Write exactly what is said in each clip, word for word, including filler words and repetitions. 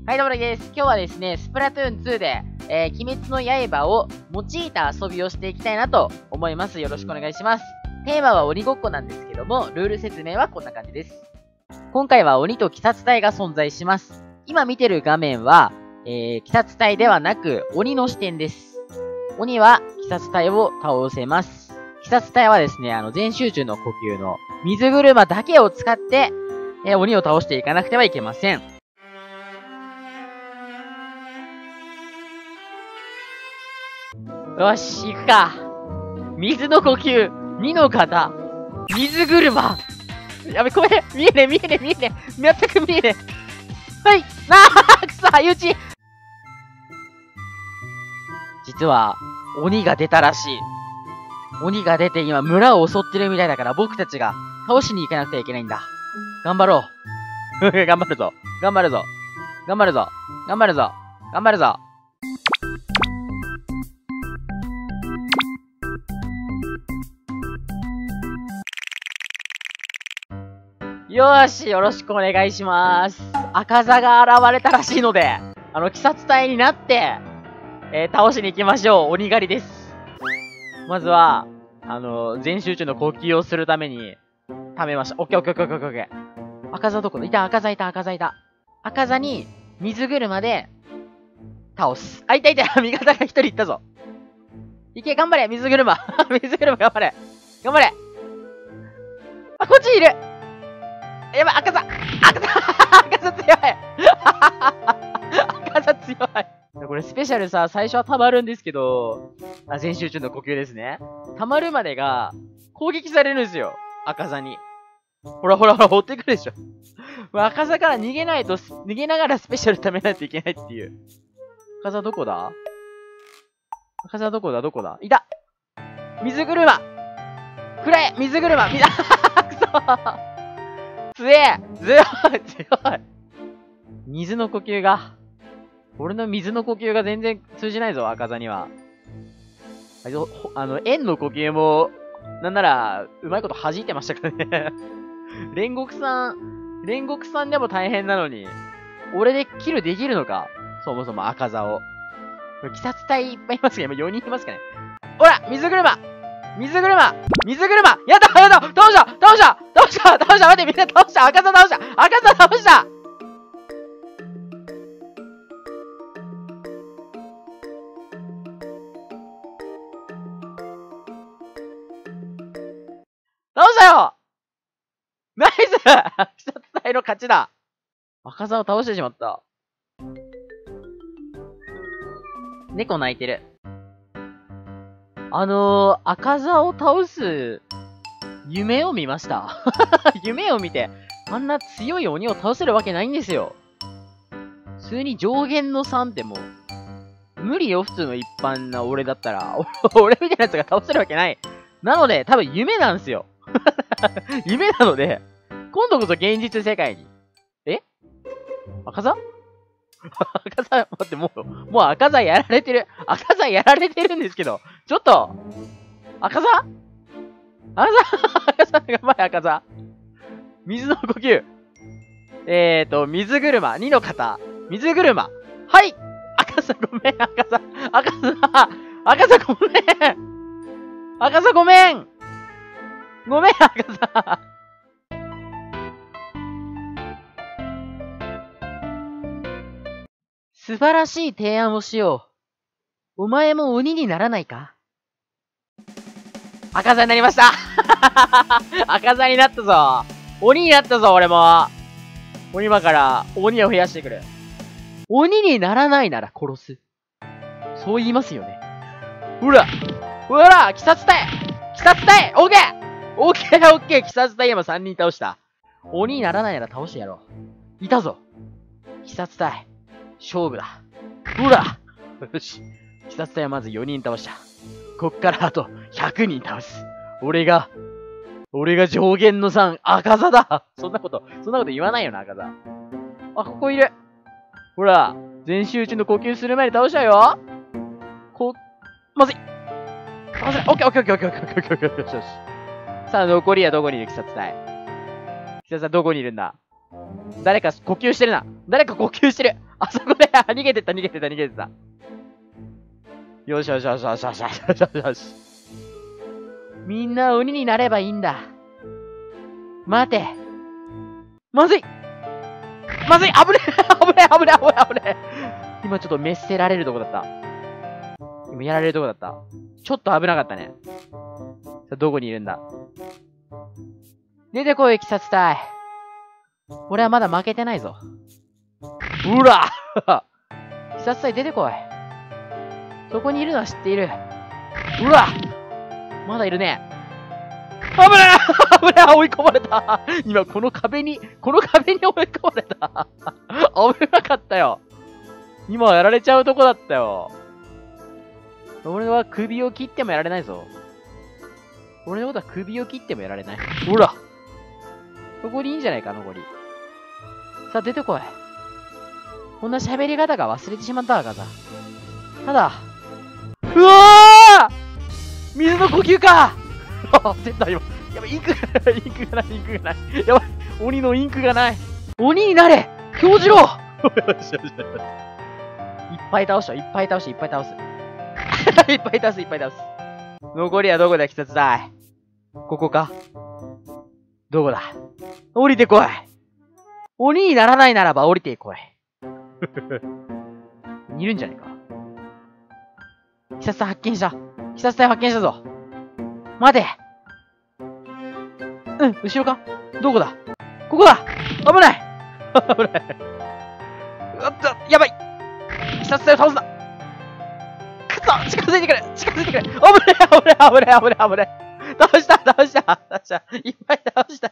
はい、どうもです。今日はですね、スプラトゥーンツーで、えー、鬼滅の刃を用いた遊びをしていきたいなと思います。よろしくお願いします。テーマは鬼ごっこなんですけども、ルール説明はこんな感じです。今回は鬼と鬼殺隊が存在します。今見てる画面は、えー、鬼殺隊ではなく、鬼の視点です。鬼は鬼殺隊を倒せます。鬼殺隊はですね、あの、全集中の呼吸の水車だけを使って、えー、鬼を倒していかなくてはいけません。よし、行くか。水の呼吸、二の型、水車。やべ、ごめん、見えねえ、見えねえ、見えねえ。全く見えねえ。はい、なあ、くそ、相打ち。実は、鬼が出たらしい。鬼が出て今、村を襲ってるみたいだから、僕たちが倒しに行かなくてはいけないんだ。頑張ろう。頑張るぞ。頑張るぞ。頑張るぞ。頑張るぞ。頑張るぞ。よーし、よろしくお願いします。赤座が現れたらしいので、あの、鬼殺隊になって、えー、倒しに行きましょう。鬼狩りです。まずは、あの、全集中の呼吸をするために、貯めました。オッケーオッケーオッケーオッケーオッケー。赤座どこだいた、赤座いた、赤座いた。赤座に、水車で、倒す。あ、いたいた、味方が一人いったぞ。いけ、頑張れ、水車。水車頑張れ。頑張れ。あ、こっちいる。やばい、赤座赤座赤座強い赤座強いこれスペシャルさ、最初は溜まるんですけど、あ、全集中の呼吸ですね。溜まるまでが、攻撃されるんですよ。赤座に。ほらほらほら、追ってくるでしょ。赤座から逃げないと、逃げながらスペシャル溜めないといけないっていう。赤座どこだ赤座どこだどこだいた水車くれ水車みくそ強え強い強い水の呼吸が。俺の水の呼吸が全然通じないぞ、赤座には。あの、円の呼吸も、なんなら、うまいこと弾いてましたからね。煉獄さん、煉獄さんでも大変なのに、俺でキルできるのかそもそも赤座を。鬼殺隊いっぱいいますけど、今よにんいますかね。ほら水車水車水車やったやった倒した倒した倒した倒した待ってみんな倒した赤座倒した赤座倒した倒したよナイス鬼殺隊の勝ちだ赤座を倒してしまった。猫泣いてる。あのー、赤座を倒す、夢を見ました。夢を見て、あんな強い鬼を倒せるわけないんですよ。普通に上限のさんってもう、無理よ、普通の一般な俺だったら。俺みたいなやつが倒せるわけない。なので、多分夢なんですよ。夢なので、今度こそ現実世界に。え赤座赤座、待って、もう、もう赤座やられてる。赤座やられてるんですけど。ちょっと赤座赤座赤座頑張れ、赤座水の呼吸。えーと、水車、にの型。水車。はい、赤座ごめん、赤座。赤座、赤座ごめん赤座ごめんごめん、赤座素晴らしい提案をしよう。お前も鬼にならないか？赤座になりました赤座になったぞ。鬼になったぞ、俺も。鬼場から鬼を増やしてくる。鬼にならないなら殺す。そう言いますよね。ほらほら鬼殺隊鬼殺隊オッケーオッケーオッケー鬼殺隊今さんにん倒した。鬼にならないなら倒してやろう。いたぞ。鬼殺隊。勝負だ。ほらよし。鬼殺隊はまずよにん倒した。こっからあとひゃくにん倒す。俺が、俺が上限のさん、赤座だそんなこと、そんなこと言わないよな、赤座。あ、ここいる。ほら、全集中の呼吸する前に倒したよ。こ、まずい。まずい。オッケーオッケーオッケーオッケーオッケーオッケーオッケーオッケーよし。さあ、残りはどこにいる、鬼殺隊。鬼殺隊どこにいるんだ誰か呼吸してるな。誰か呼吸してる。 あそこで、あ逃げてった、逃げてった、逃げてった。よしよしよしよしよしよしよしよし。みんな鬼になればいいんだ。待て。まずいまずい危ねえ危ねえ危ねえ危ねえ危ねえ今ちょっと滅せられるとこだった。今やられるとこだった。ちょっと危なかったね。さあ、どこにいるんだ。出てこい、鬼殺隊。俺はまだ負けてないぞ。うら鬼殺隊出てこい。そこにいるのは知っている。うわまだいるね。危ない危ない追い込まれた今この壁に、この壁に追い込まれた危なかったよ。今はやられちゃうとこだったよ。俺は首を切ってもやられないぞ。俺のことは首を切ってもやられない。ほらそこにいいんじゃないか、残り。さあ、出てこい。こんな喋り方が忘れてしまったわ、ガザ。ただ、うわー水の呼吸かあ、出た、今。やばい、インクがない、インクがない、インクがない。やばい、鬼のインクがない。鬼になれ京次郎よしよしよし。いっぱい倒した、いっぱい倒して、いっぱい倒す。いっぱい倒す、いっぱい倒す。残りはどこだ、鬼殺隊。ここかどこだ降りてこい鬼にならないならば降りてこいいるんじゃねえか鬼殺隊発見した鬼殺隊発見したぞ待てうん、後ろかどこだここだ危ない危ないうわっと、やばい鬼殺隊を倒すなくそ近づいてくれ近づいてくれ危ない危ない危ない危ない危ない倒した倒した倒したいっぱい倒した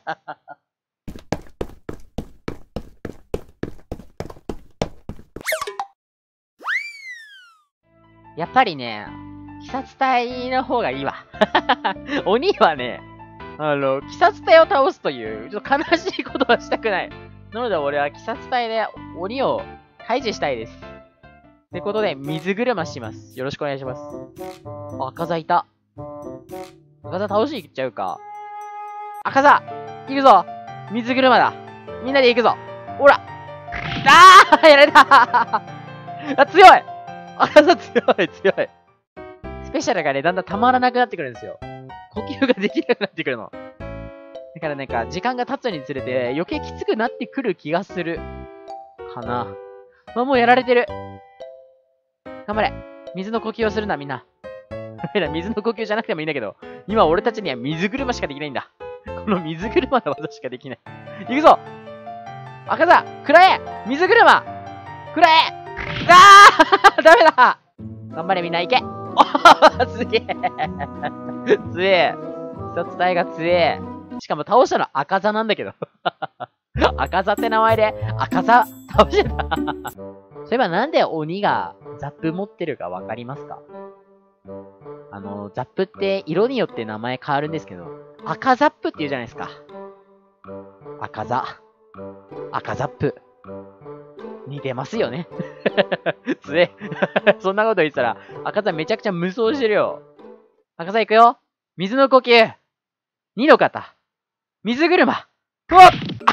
やっぱりね、鬼殺隊の方がいいわ。鬼はね、あの、鬼殺隊を倒すという、ちょっと悲しいことはしたくない。なので俺は鬼殺隊で鬼を退治したいです。ってことで、水車します。よろしくお願いします。あ、赤座いた。赤座倒しに行っちゃうか。赤座行くぞ水車だみんなで行くぞほらあーやられたあ、強い赤座強い強いスペシャルがね、だんだんたまらなくなってくるんですよ。呼吸ができなくなってくるの。だからなんか、時間が経つにつれて余計きつくなってくる気がする。かな。まあ、もうやられてる。頑張れ水の呼吸をするな、みんな。水の呼吸じゃなくてもいいんだけど、今俺たちには水車しかできないんだ。この水車の技しかできない。行くぞ赤座食らえ水車食らえあーダメだ頑張れみんな行けおーすげえ強え鬼殺隊が強えしかも倒したの赤座なんだけど。赤座って名前で赤座倒してた。そういえばなんで鬼がザップ持ってるかわかりますか？あの、ザップって色によって名前変わるんですけど、赤ザップって言うじゃないですか。赤座。赤ザップ。似てますよね。つえ。そんなこと言ったら、赤座めちゃくちゃ無双してるよ。赤座行くよ。水の呼吸。二の方。水車。うわっ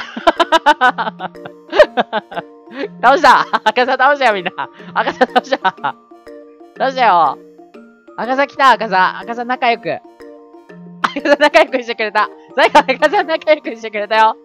倒した赤座倒したよみんな赤座倒した倒したよ赤座来た赤座赤座仲良く赤座仲良くしてくれた最後赤座仲良くしてくれたよ